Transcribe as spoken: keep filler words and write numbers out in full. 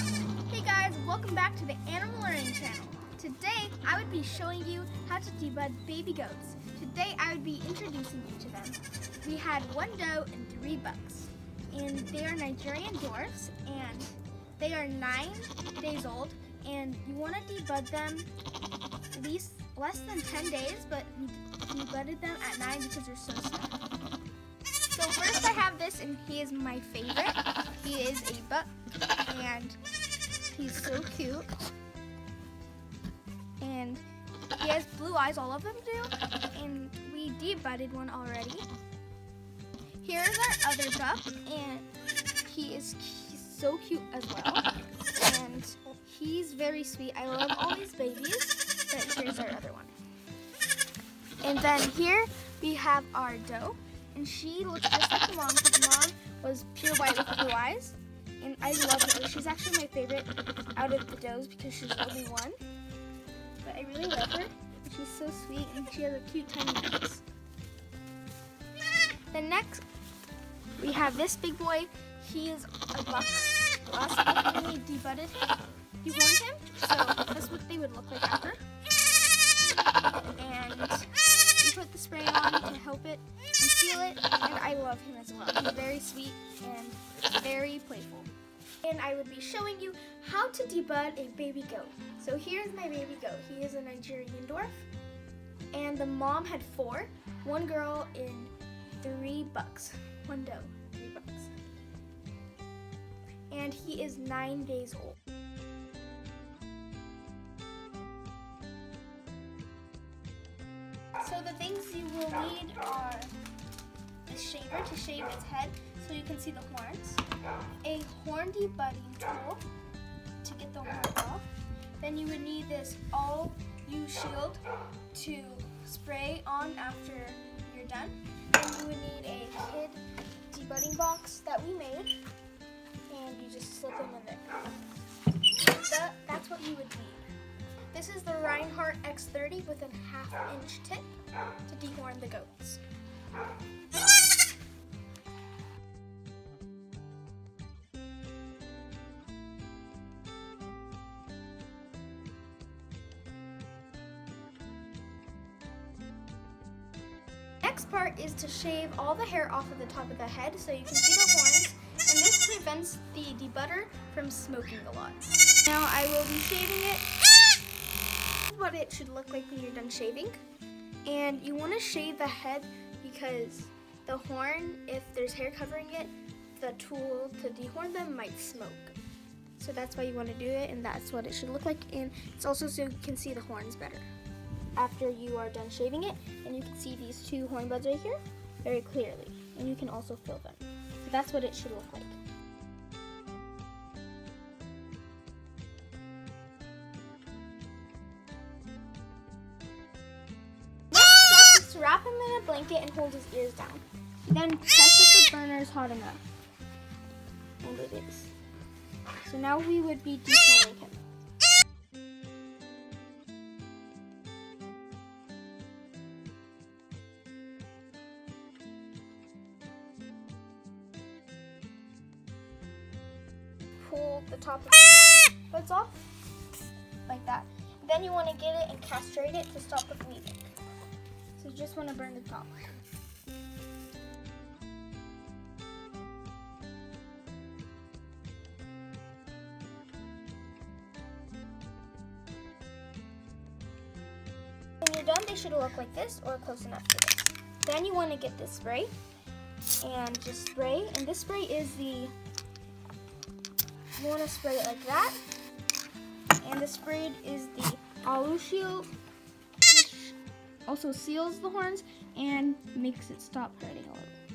Hey guys, welcome back to the Animal Learning Channel. Today I would be showing you how to debud baby goats. Today I would be introducing you to them. We had one doe and three bucks, and they are Nigerian dwarfs, and they are nine days old, and you want to debud them at least less than ten days, but we debudded them at nine because they're so small. So first I have this, and he is my favorite. He is a buck, and he's so cute. And he has blue eyes, all of them do, and we debudded one already. Here's our other buck, and he is he's so cute as well. And he's very sweet. I love all these babies, but here's our other one. And then here we have our doe. And she looks just like the mom, because the mom was pure white with blue eyes. And I love her. She's actually my favorite out of the does because she's only one. But I really love her. She's so sweet, and she has a cute tiny nose. Then next, we have this big boy. He is a buck. Last week when we debudded, he horned him. So that's what they would look like after. And we put the spray on to help it and seal it, and I love him as well. He's very sweet and very playful. And I would be showing you how to debud a baby goat. So here's my baby goat. He is a Nigerian dwarf, and the mom had four, one girl and three bucks. One doe, three bucks. And he is nine days old. So the things you will need are a shaver to shave its head so you can see the horns, a horn debudding tool to get the horns off. Then you would need this all-use shield to spray on after you're done. Then you would need a kid debudding box that we made, and you just slip them in there. That, that's what you would need. This is the Reinhardt X thirty with a half inch tip to dehorn the goats. Next part is to shave all the hair off of the top of the head so you can see the horns, and this prevents the debudder from smoking a lot. Now I will be shaving it. What it should look like when you're done shaving, and you want to shave the head because the horn, if there's hair covering it, the tool to dehorn them might smoke. So that's why you want to do it, and that's what it should look like, and it's also so you can see the horns better after you are done shaving it. And you can see these two horn buds right here very clearly, and you can also feel them. So that's what it should look like. Wrap him in a blanket and hold his ears down. Then test if the burner is hot enough. And it is. So now we would be dehorning him. Pull the top of the horn buds off, like that. Then you want to get it and castrate it to stop the bleeding. So you just want to burn the top. When you're done, they should look like this or close enough to this. Then you want to get this spray and just spray. And this spray is the, you want to spray it like that. And the spray is the Alu Shield, also seals the horns and makes it stop hurting a little.